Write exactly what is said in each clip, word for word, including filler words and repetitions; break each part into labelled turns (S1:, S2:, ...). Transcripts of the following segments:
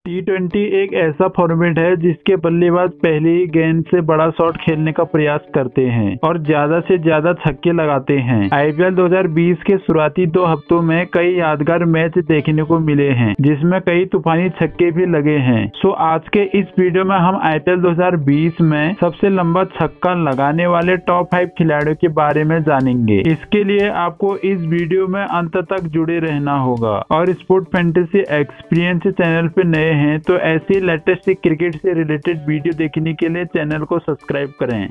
S1: T twenty एक ऐसा format है जिसके बल्लेबाज पहले ही गेंद से बड़ा शॉट खेलने का प्रयास करते हैं और ज्यादा से ज्यादा छक्के लगाते हैं। आईपीएल दो हज़ार बीस के शुरुआती दो हफ्तों में कई यादगार मैच देखने को मिले हैं, जिसमें कई तूफानी छक्के भी लगे हैं। सो आज के इस वीडियो में हम आईपीएल दो हज़ार बीस में सबसे लंबा छक्का लगाने वाले टॉप फाइव खिलाड़ियों के बारे में जानेंगे। इसके लिए आपको इस वीडियो में अंत तक जुड़े रहना होगा और स्पोर्ट फैंटेसी एक्सपीरियंस चैनल पे नए हैं तो ऐसी लेटेस्ट क्रिकेट से रिलेटेड वीडियो देखने के लिए चैनल को सब्सक्राइब करें।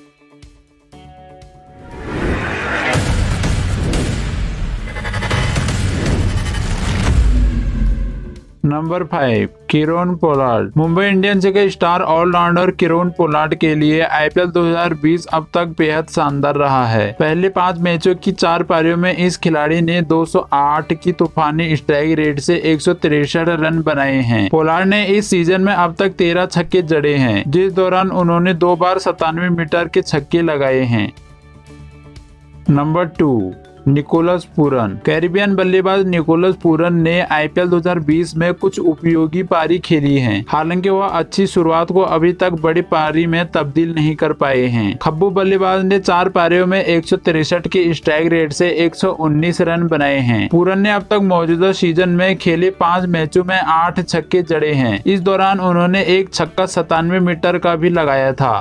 S1: Number five, Kieron Pollard. Mumbai Indians के स्टार ऑलराउंडर किरोन पोलार्ड के लिए आईपीएल दो हज़ार बीस अब तक बेहद शानदार रहा है। पहले पांच मैचों की चार पारियों में इस खिलाड़ी ने दो सौ आठ की तूफानी स्ट्राइक रेट से एक सौ तिरसठ रन बनाए हैं। पोलार्ड ने इस सीजन में अब तक तेरह छक्के जड़े हैं, जिस दौरान उन्होंने दो बार सतानवे मीटर के छक्के लगाए हैं। Number two, Nicholas Pooran. Caribbean बल्लेबाज निकोलस पूरन ने आईपीएल दो हज़ार बीस में कुछ उपयोगी पारी खेली हैं। हालांकि वह अच्छी शुरुआत को अभी तक बड़ी पारी में तब्दील नहीं कर पाए हैं। खब्बू बल्लेबाज ने चार पारियों में एक सौ तिरसठ की स्ट्राइक रेट से एक सौ उन्नीस रन बनाए हैं। पूरन ने अब तक मौजूदा सीजन में खेले पांच मैचों में आठ छक्के जड़े हैं। इस दौरान उन्होंने एक छक्का सतानवे मीटर का भी लगाया था।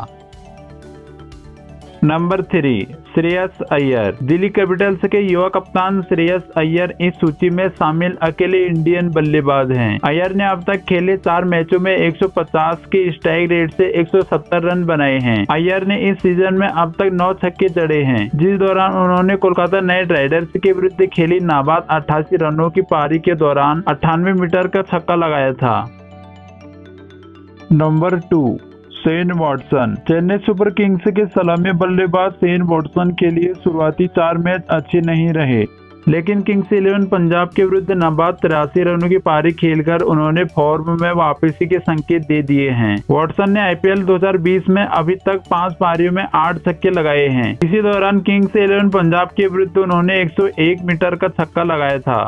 S1: Number three, Shreyas Iyer. Delhi Capitals के युवा कप्तान श्रेयस अय्यर इस सूची में शामिल अकेले इंडियन बल्लेबाज हैं। अय्यर ने अब तक खेले चार मैचों में एक सौ पचास की स्ट्राइक रेट से एक सौ सत्तर रन बनाए हैं। अय्यर ने इस सीजन में अब तक नौ छक्के जड़े हैं, जिस दौरान उन्होंने कोलकाता नाइट राइडर्स के विरुद्ध खेली नाबाद अट्ठासी रनों की पारी के दौरान अट्ठानवे मीटर का छक्का लगाया था। Number two, Shane Watson. Chennai Super Kings के सलामी बल्लेबाज शेन वॉटसन के लिए शुरुआती चार मैच अच्छे नहीं रहे, लेकिन किंग्स इलेवन पंजाब के विरुद्ध नाबाद तिरासी रनों की पारी खेलकर उन्होंने फॉर्म में वापसी के संकेत दे दिए हैं। वॉटसन ने आईपीएल दो हज़ार बीस में अभी तक पांच पारियों में आठ छक्के लगाए हैं। इसी दौरान किंग्स इलेवन पंजाब के विरुद्ध उन्होंने एक सौ एक मीटर का छक्का लगाया था।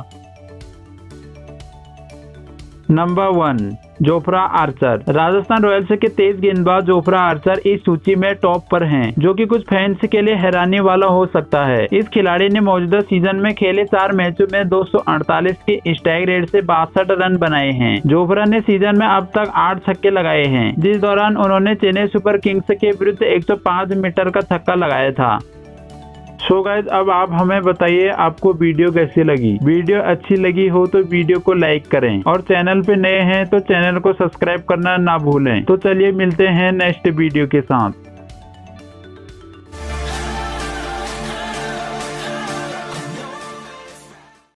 S1: Number one, Jofra Archer. Rajasthan Royals के तेज गेंदबाज जोफ्रा आर्चर इस सूची में टॉप पर हैं, जो कि कुछ फैंस के लिए हैरानी वाला हो सकता है। इस खिलाड़ी ने मौजूदा सीजन में खेले चार मैचों में दो सौ अड़तालीस की स्ट्राइक रेट से बासठ रन बनाए हैं। जोफ्रा ने सीजन में अब तक आठ छक्के लगाए हैं, जिस दौरान उन्होंने चेन्नई सुपर किंग्स के विरुद्ध एक सौ पाँच मीटर का छक्का लगाया था। सो गाइस, अब आप हमें बताइए आपको वीडियो कैसी लगी। वीडियो अच्छी लगी हो तो वीडियो को लाइक करें और चैनल पे नए हैं तो चैनल को सब्सक्राइब करना ना भूलें। तो चलिए मिलते हैं नेक्स्ट वीडियो के साथ।